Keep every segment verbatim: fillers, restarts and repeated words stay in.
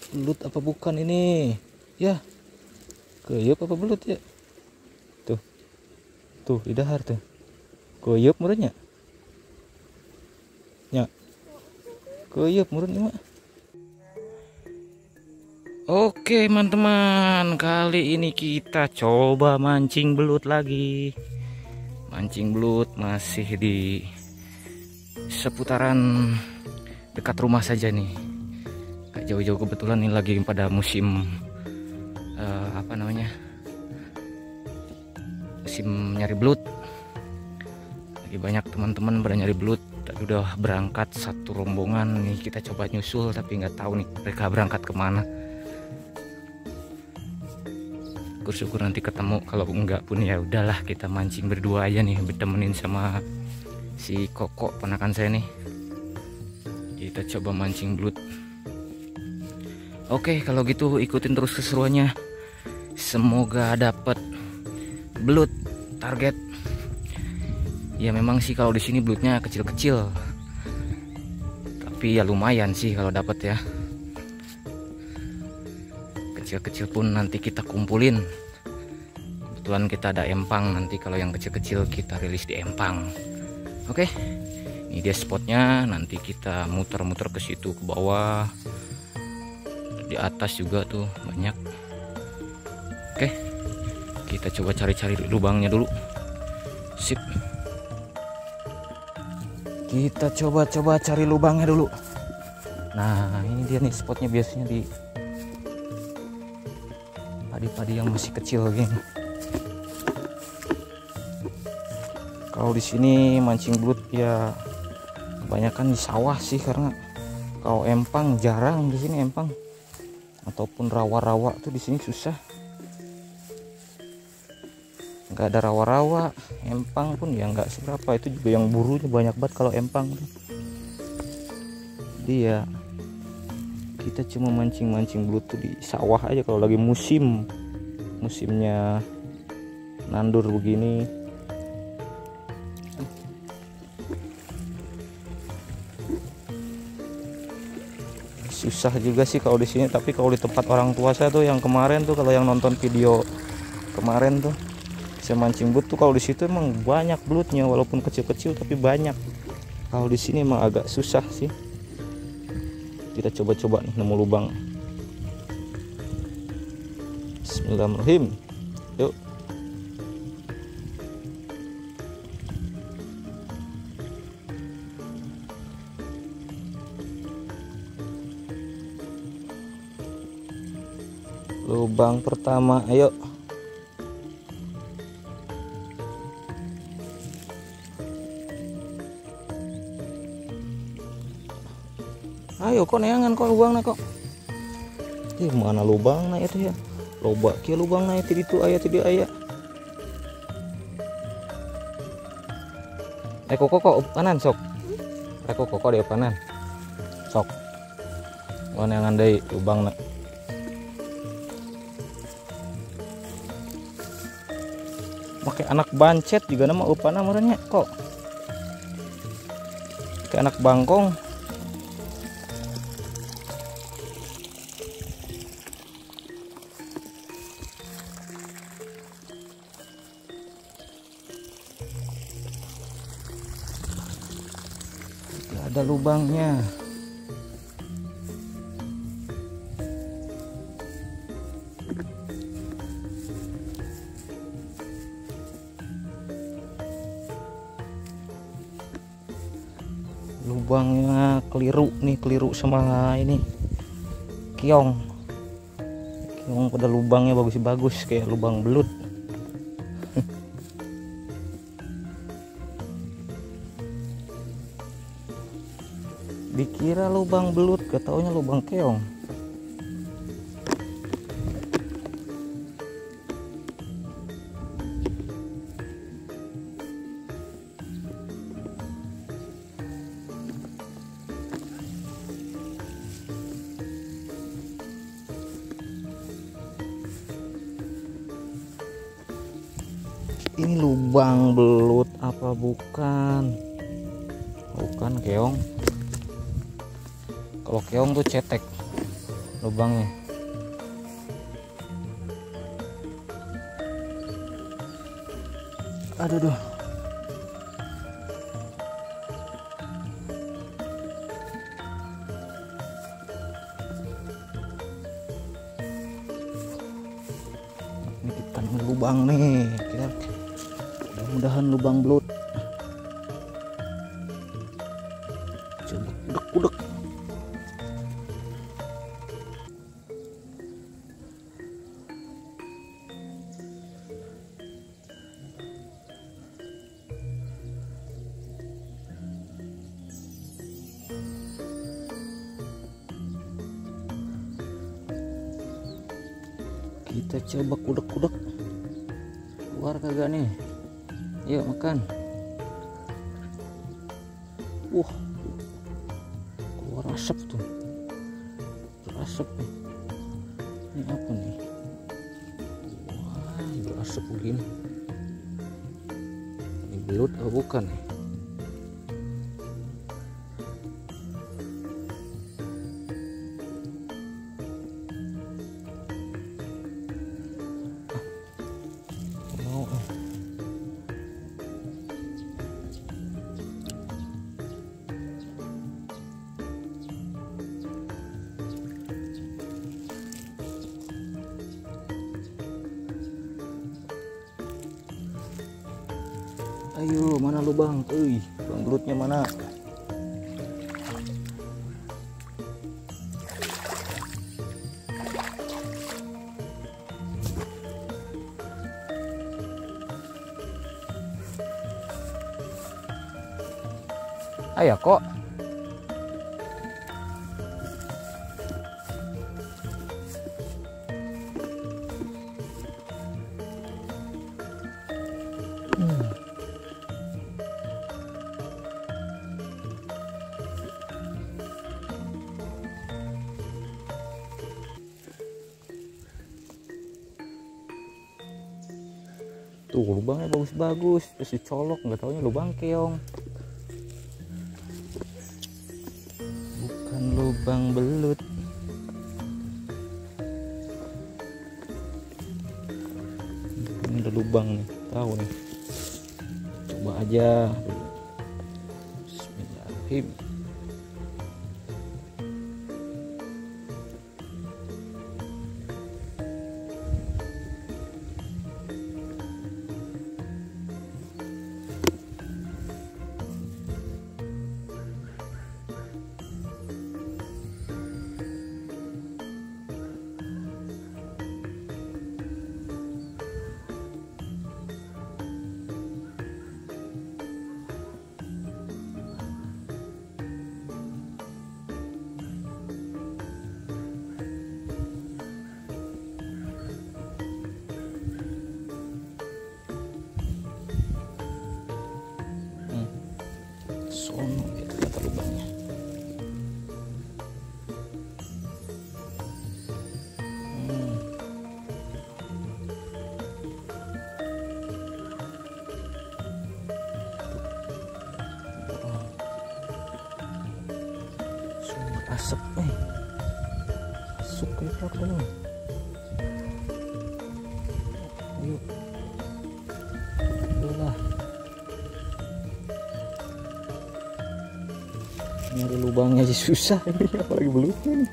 Belut apa bukan ini? Ya, keyup apa belut ya? Tuh, tuh di dahar tuh. Keyup murutnya. Ya, keyup murutnya mak. Oke teman-teman, kali ini kita coba mancing belut lagi. Mancing belut masih di seputaran dekat rumah saja nih. Gak jauh-jauh, kebetulan ini lagi pada musim uh, apa namanya? Musim nyari belut. Lagi banyak teman-teman pada nyari belut. Tadi udah berangkat satu rombongan nih, kita coba nyusul tapi nggak tahu nih mereka berangkat kemana. Syukur nanti ketemu, kalau enggak pun ya udahlah, kita mancing berdua aja nih, bertemenin sama si Koko ponakan saya nih. Kita coba mancing belut. Oke, kalau gitu ikutin terus keseruannya. Semoga dapat belut target. Ya memang sih kalau di sini belutnya kecil-kecil, tapi ya lumayan sih kalau dapat ya. Kecil-kecil pun nanti kita kumpulin. Kebetulan kita ada empang, nanti kalau yang kecil-kecil kita rilis di empang. Oke, ini dia spotnya. Nanti kita muter-muter ke situ, ke bawah, di atas juga tuh banyak. Oke, kita coba cari-cari lubangnya dulu. Sip, kita coba-coba cari lubangnya dulu. Nah ini dia nih spotnya, biasanya di padi-padi yang masih kecil gini. Kalau di sini mancing belut ya kebanyakan di sawah sih, karena kalau empang jarang di sini, empang ataupun rawa-rawa tuh di sini susah. Nggak ada rawa-rawa, empang pun ya nggak seberapa. Itu juga yang burunya banyak banget kalau empang. Jadi ya kita cuma mancing-mancing belut tuh di sawah aja kalau lagi musim musimnya nandur begini. Susah juga sih kalau di sini, tapi kalau di tempat orang tua saya tuh yang kemarin tuh, kalau yang nonton video kemarin tuh saya mancing belut tuh, kalau di situ emang banyak belutnya, walaupun kecil-kecil tapi banyak. Kalau di sini emang agak susah sih. Kita coba-coba nih nemu lubang. Bismillahirrahmanirrahim. Yuk. Lubang pertama, ayo. Ayo kok neangan kok lubangnya kok. Ih, mana lubangnya itu ya? Loba kia lubangnya itu itu aya tidak aya. Eh kok kok panan sok. Eh kok kok dia panan. Sok. Gua neangan deui lubangna. Pakai anak bancet juga nama upana meureunnya kok. Kayak anak bangkong. Ada lubangnya. Lubangnya keliru nih, keliru sama ini keong. Keong pada lubangnya bagus-bagus kayak lubang belut. Dikira lubang belut, ketaunya lubang keong. Ini lubang belut apa bukan? Bukan keong. Kalau keong tuh cetek. lubangnya. Aduh duh. Ini kita lubang nih, kita mudah-mudahan lubang belut. Coba udek-udek. Kita coba kudek-kudek, keluar kagak nih? Yuk makan. Wah, keluar asap tuh, asap nih. Ini apa nih? Wah, berasap begini. Ini belut atau bukan nih? Ayo, mana lubang? Euy, lubang belutnya mana? Ayo kok. Hmm. Tuh lubangnya bagus-bagus, terus dicolok, nggak taunya lubang keong. Bukan lubang belut. Ini ada lubang nih, tahu nih. Coba aja dulu. Bismillahirrahmanirrahim. Sono ya ternyata lubangnya. Hmm. Sumber asap nih. Masuk ke truk dulu. Yuk. Itulah. Nyari lubangnya aja susah ini, apalagi belutnya nih.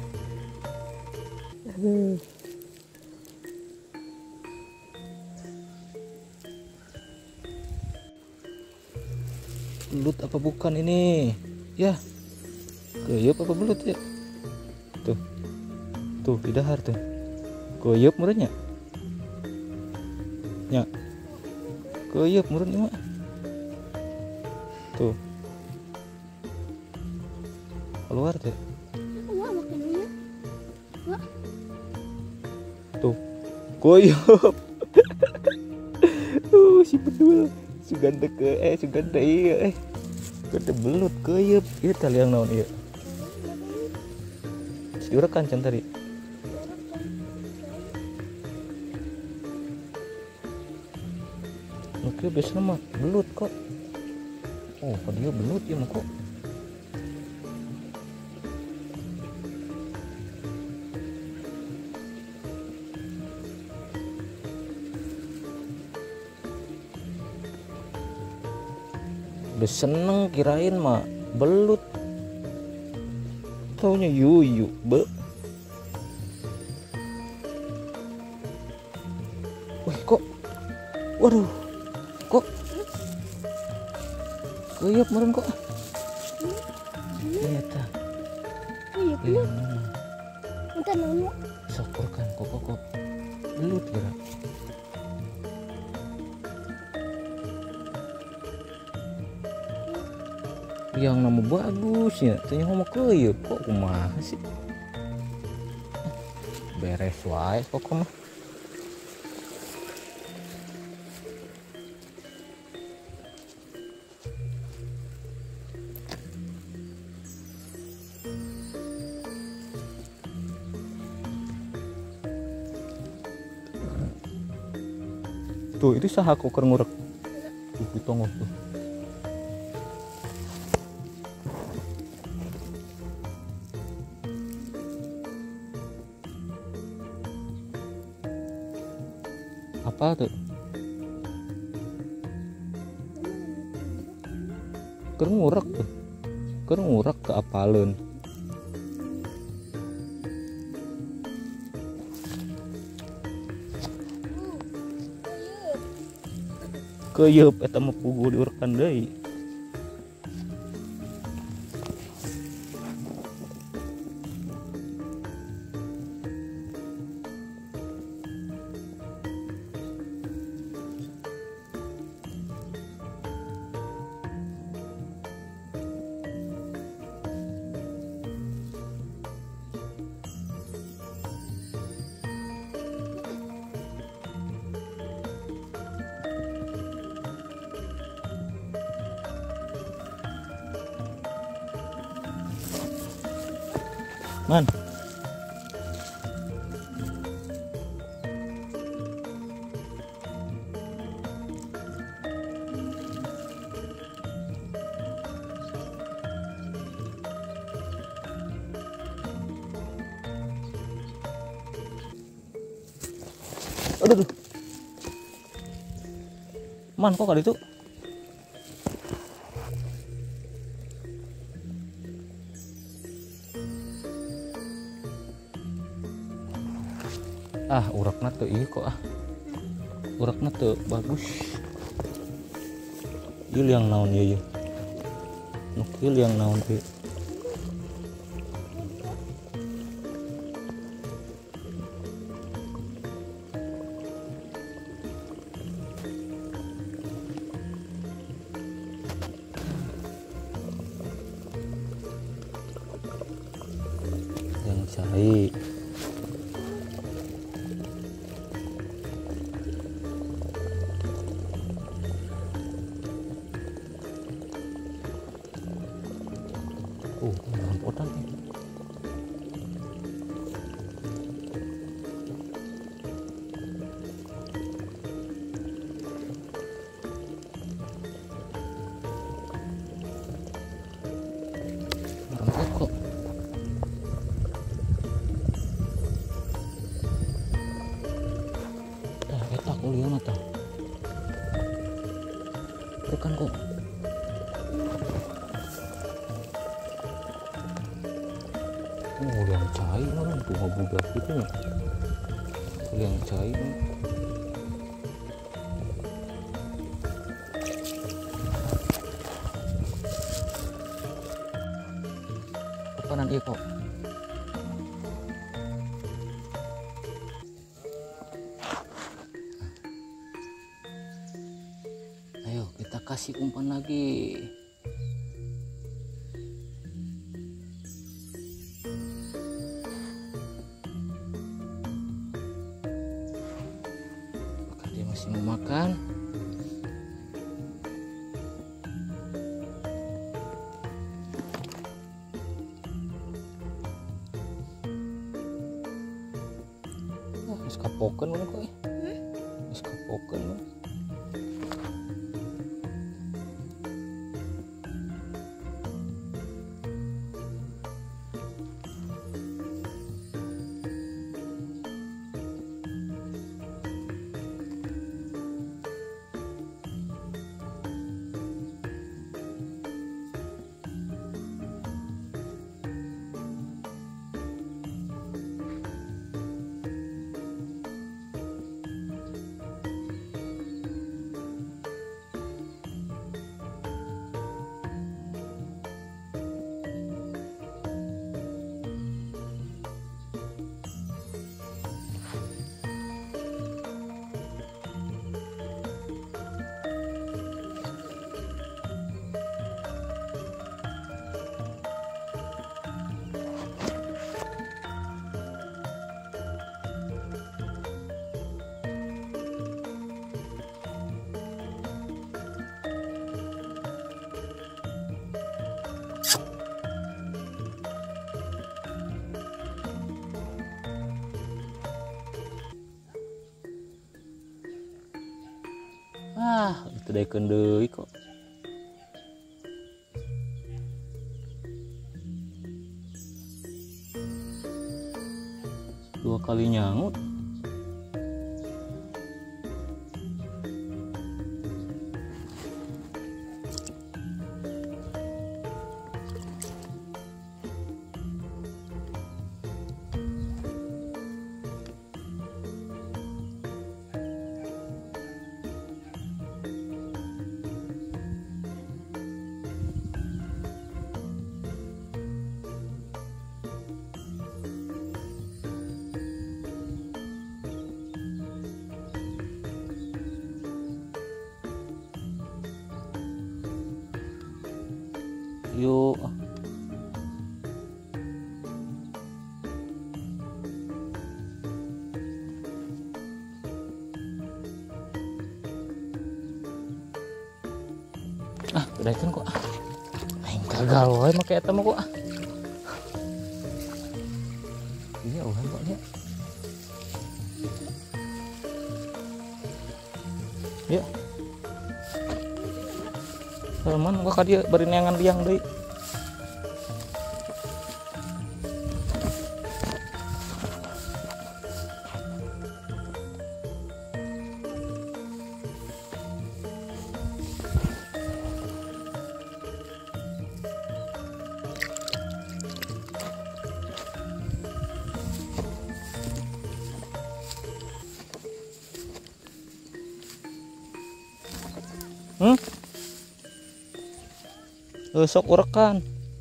Aduh. Belut apa bukan ini? Ya, keyup apa belut ya? Tuh, tuh di dahar tuh. Keyup menurutnya? Ya, keyup menurutnya mak. Tuh. Keluar deh. Tuh, koyop. uh, si bedul. Suganda ke eh suganda iya eh. Ganda belut koyop. Ieu tali yang naon ieu? Diurekan can tadi. Oke, biasanya mah belut kok. Oh, kok dia belut ya mah kok. Udah seneng kirain mah belut, taunya yuyu be. Wih kok, waduh, kok kuyup meren kok. Lihat ah, Kuyup bukan nemu. Syukur kan kok kok kok belut kira. Yang nama bagus ya, tanya mau kuyup kok kumaha sih. Beres wae kok mah. Tuh itu saha kok ngurek. Tuh ditongol tuh. Apa tuh? Kerengurak tuh. Kerengurak ke apaleun. Keuyeub eta mah pugu diurekan deui. Man. Aduh, aduh. Man kok kali itu? Ah urakna tuh iya kok ah urakna tuh bagus. Ieu yang naon ieu nukil yang naon ieu. Yang cai oh, rampotan nih. Rampot kok. Dah etak kuliah mata. Bukan kok. Oh, yang cai mana tuh budak gitu ya. Yang cai. Apa nanti kok? Ayo kita kasih umpan lagi. Masih mau makan. Ah, wis kapokeun mana kok. Wis kapokeun. Ah, itu deh kendei kok. Dua kali nyangut. Yuk. Ah, udah kan kok. Main gagal wae make eta mah kok. Iya, ulah kok dia. Ya. Teman gua ka dieu bari neangan liang deui. Hmm? Uh, sok urekan.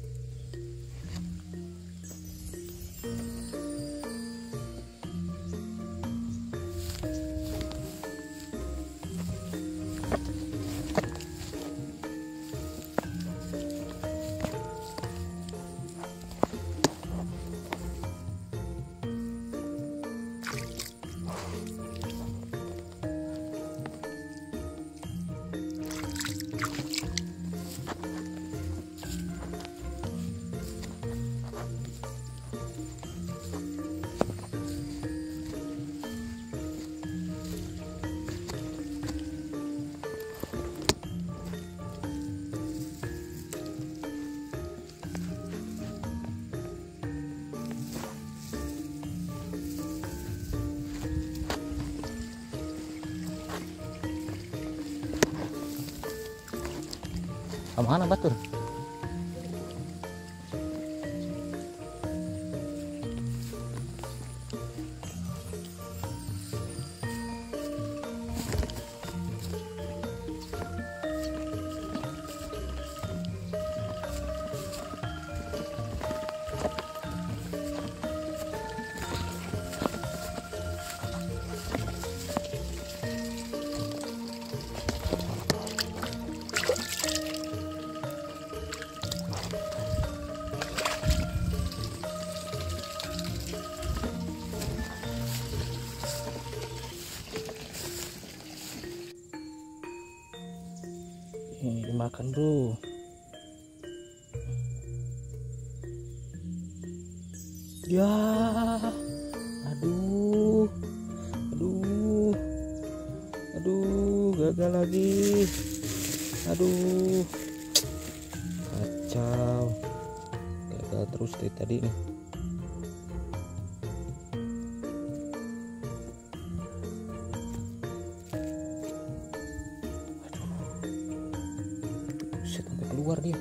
Kemana batur? Ini dimakan bro. Ya, aduh, aduh, aduh, gagal lagi. Aduh, kacau, gagal terus dari tadi nih. Sampai keluar dia.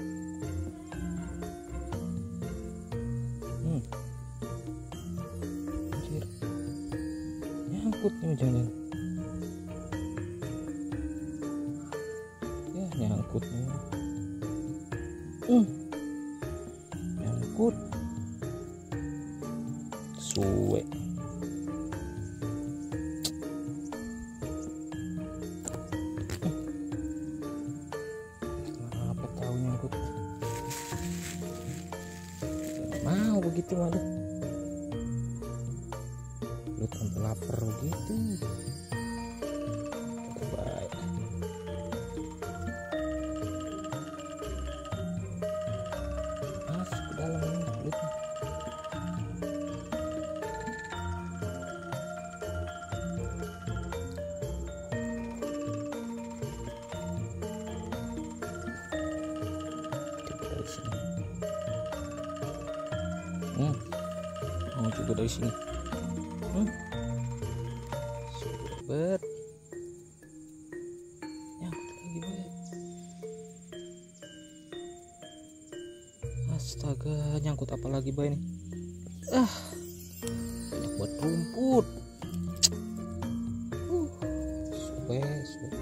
Hmm. Anjir. Nyangkut nih jangan. Ya nyangkut nih. Hmm. Nyangkut. Suwe. Mau begitu waduh, lu sampai lapar begitu. Baik. Masuk ke dalam ini belutnya. Hmm. Mau juga dari sini. Hmm. Sobat. Nyangkut lagi baik. Astaga, nyangkut apa lagi baik nih? Ah, banyak buat rumput. Uh, sobat, sobat.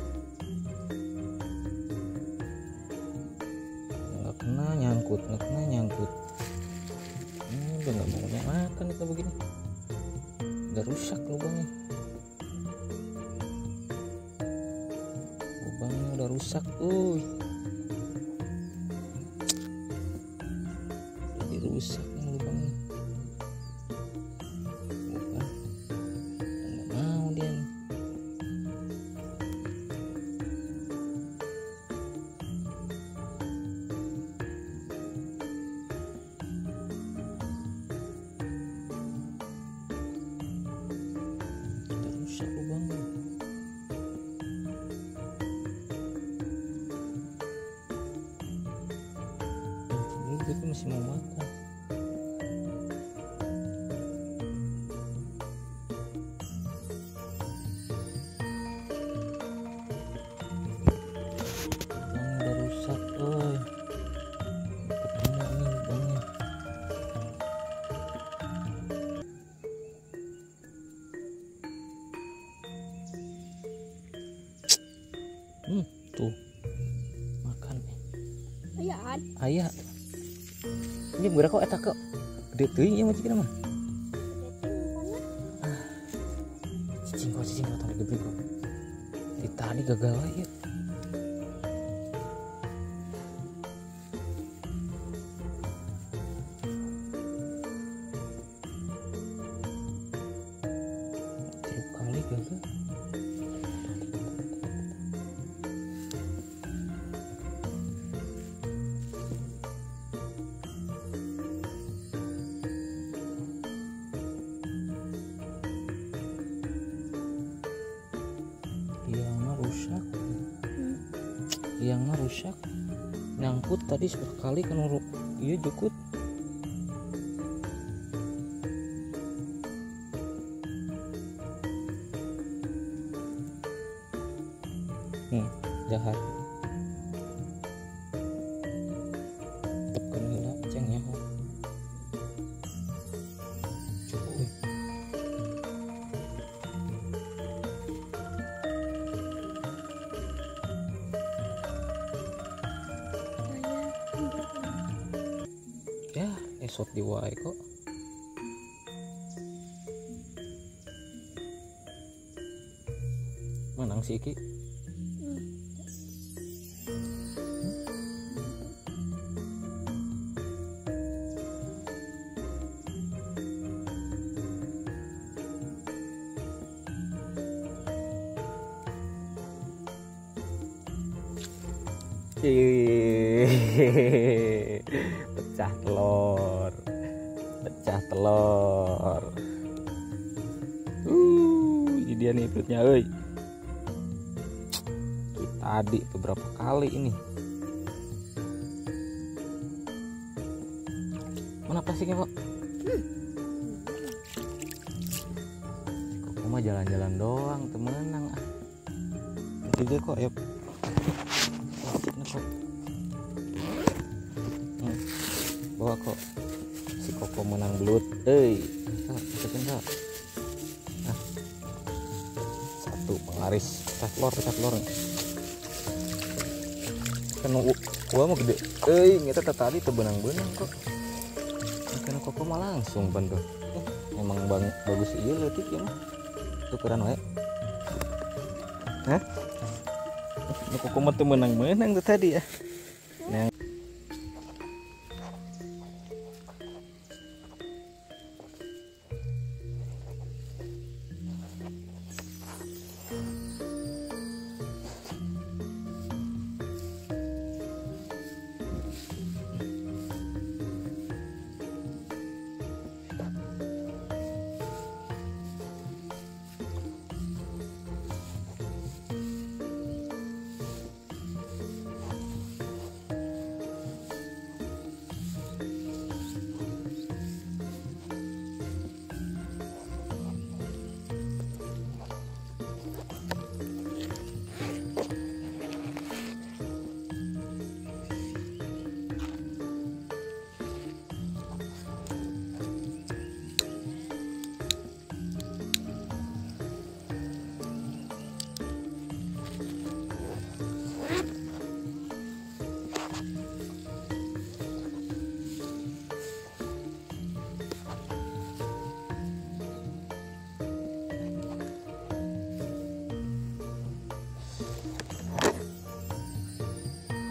Nggak kena nyangkut, nggak kena nyangkut. Hmm, udah nggak mau makan itu begini. Udah rusak lubangnya. Lubangnya udah rusak, uy. Udah dirusak nih lubangnya. Bukan. Nggak mau dia nih. Udah rusak lubangnya. Itu masih mau makan. Lubangnya udah rusak, oi. Ketemu nih lubangnya. Hmm, tuh makan Ayaan. ayah. Ini berapa kok eta kok gede teuing ya majikan mah. Cicing kok cicing kok tadi gede kok. Di tadi gagal ya. Tiap kali gagal. Yang mah rusak. Hmm. Yang mah rusak. Nyangkut tadi sekali kan uruk. Iya jukut. Hmm, jahat. Tekan heula ceng nyaho. Cuy. Ya, esot di wae kok. Menang si Iki. Hehehe. Pecah telur, pecah telur. Uh, ini dia nih perutnya, euy. Tuh, tadi beberapa kali ini. Mana plastiknya, Pak? Kok mah jalan-jalan doang, temenang ah. Nanti dia kok ya. Plastiknya kok. Hmm. Bawa kok si Koko menang belut, eh, masukin kok. Nah, satu penglaris, pecah telur, pecah telur. Kan gua mau gede, eh, kita tadi tebenang-benang kok. Karena Koko mah langsung bantu. Eh, emang bang bagus iya letik ya mah. Tukeran wae. Hah? Eh, Koko mah temenang-menang tuh tadi ya. Nah,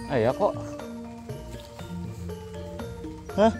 Ayo kok. Hah?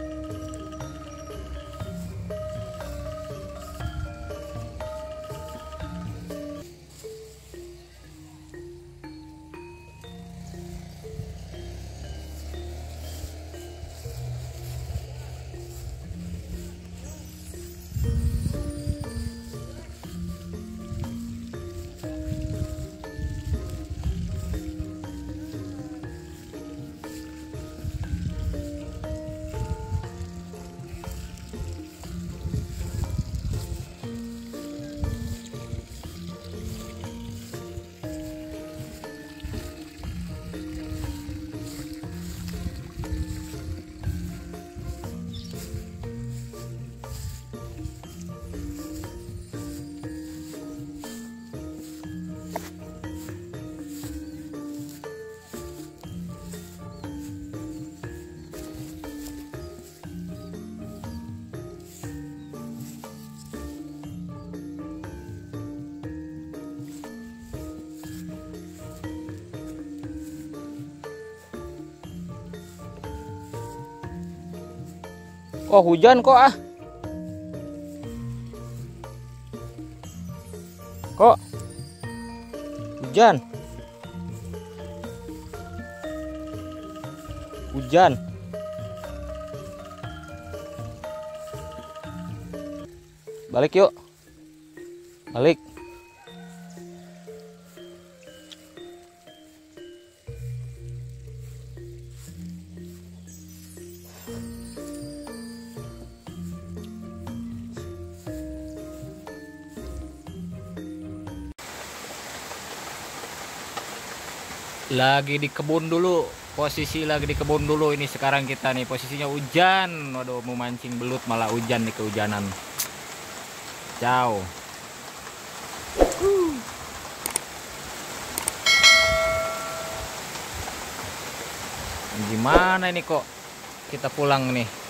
Oh, hujan kok ah. Kok hujan? Hujan. Balik yuk. Balik. Lagi di kebun dulu, posisi lagi di kebun dulu ini sekarang kita nih, posisinya hujan. Waduh, mau mancing belut malah hujan nih, kehujanan. Ciao. Gimana ini kok kita pulang nih?